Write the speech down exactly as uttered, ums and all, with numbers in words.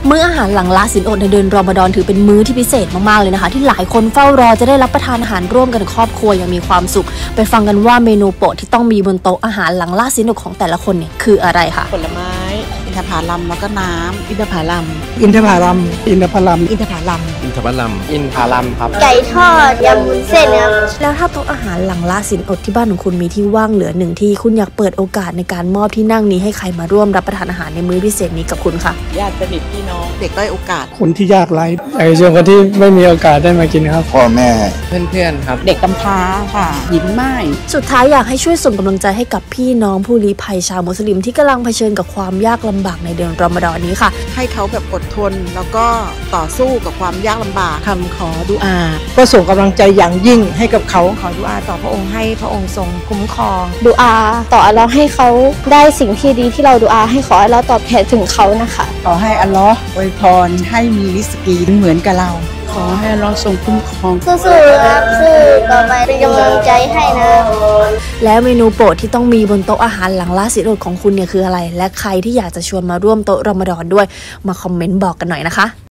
มื้ออาหารหลังละศีลอดในเดือนรอมฎอนถือเป็นมื้อที่พิเศษมากๆเลยนะคะที่หลายคนเฝ้ารอจะได้รับประทานอาหารร่วมกันครอบครัวอย่างมีความสุขไปฟังกันว่าเมนูโปรดที่ต้องมีบนโต๊ะอาหารหลังละศีลอดของแต่ละคนเนี่ยคืออะไรคะผลไม้อินทผลัมแล้วก็น้ำอินทผลัมอินทผลัมอินทผลัมอินทผลัมอินทผลัมอินทผลัมครับไก่ทอดยำวุ้นเส้นครับแล้วถ้าโต๊ะอาหารหลังละศีลอดที่บ้านของคุณมีที่ว่างเหลือหนึ่งที่คุณอยากเปิดโอกาสในการมอบที่นั่งนี้ให้ใครมาร่วมรับประทานอาหารในมื้อพิเศษนี้กับคุณคะญาติสนิทพี่น้องเด็กด้อยโอกาสคนที่ยากไร้ไอ้ส่วนคนที่ไม่มีโอกาสได้มากินครับพ่อแม่เพื่อนๆครับเด็กกำพร้าค่ะหญิงไม้สุดท้ายอยากให้ช่วยส่งกำลังใจให้กับพี่น้องผู้ลี้ภัยชาวมุสลิมที่กำลังเผชิญกับความยากลำบากในเดือนรอมฎอนนี้ค่ะให้เขาแบบอดทนแล้วก็ต่อสู้กับความยากลำบากคำขอดุอาก็ส่งกำลังใจอย่างยิ่งให้กับเขาขอดุอาต่อพระองค์ให้พระองค์ทรงคุ้มครองดุอาต่ออัลเลาะห์ให้เขาได้สิ่งที่ดีที่เราดุอาให้ขออัลเลาะห์ตอบแทนถึงเขานะคะขอให้อัลเลาะห์อวยพรให้มีริสกีเหมือนกับเราขอให้อัลเลาะห์ทรงคุ้มครองสู้ๆครับสู้ต่อไปเป็นกำลังใจให้นะแล้วเมนูโปรดที่ต้องมีบนโต๊ะอาหารหลังละศีลอดของคุณเนี่ยคืออะไรและใครที่อยากจะชวนมาร่วมโต๊ะรอมฎอนด้วยมาคอมเมนต์บอกกันหน่อยนะคะ